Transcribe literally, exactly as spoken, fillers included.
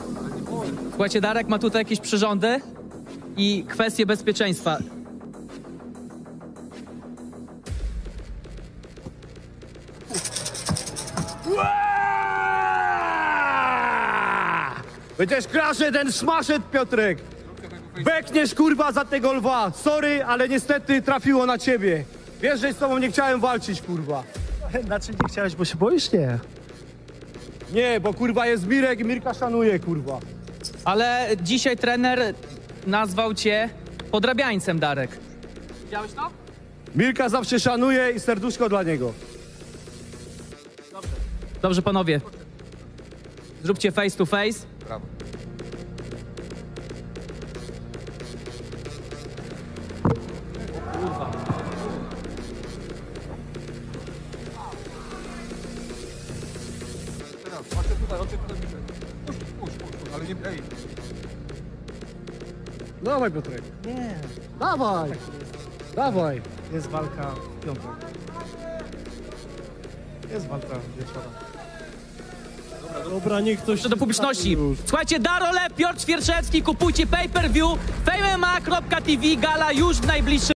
Słuchajcie, Darek ma tutaj jakieś przyrządy i kwestie bezpieczeństwa. Będziesz kraszy ten smaszet, Piotrek! Bekniesz, kurwa, za tego lwa! Sorry, ale niestety trafiło na ciebie. Wiesz, że z tobą nie chciałem walczyć, kurwa. Znaczy nie chciałeś, bo się boisz? Nie. Nie, bo kurwa jest Mirek i Mirka szanuje, kurwa. Ale dzisiaj trener nazwał cię podrabiańcem, Darek. Widziałeś to? Mirka zawsze szanuje i serduszko dla niego. Dobrze, panowie. Zróbcie face to face. Brawo. Teraz, patrzę tutaj, oczy tutaj widzę. Puść, puść, puść, puść, ale nie... Ej. Dawaj, Piotrek. Nie. Dawaj. Dawaj. Jest walka w piątek. Jest walka wieczorem. Dobra, niech ktoś... Jeszcze do publiczności. Już. Słuchajcie, Darole, Piotr Świerczewski, kupujcie pay per view, fame m m a kropka t v, gala już w najbliższym